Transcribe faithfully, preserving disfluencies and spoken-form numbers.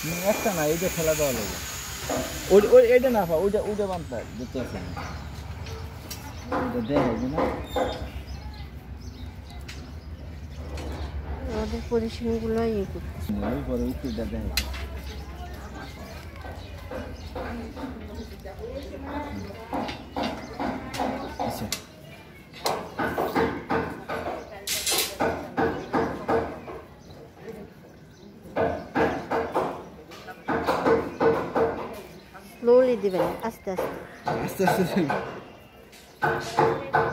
একটা না এইটা খেলা দেওয়া লাগে ওই ওই এইটা না পা ওইটা ওইটা বানতে দেখতে আছে না এটা দেখো না আমাদের পজিশনগুলো ইয়ে করতেছে ওই পরে উত্তরটা দেখো আচ্ছা স্লোলি দিবেন আস্তে আস্তে আস্তে আস্তে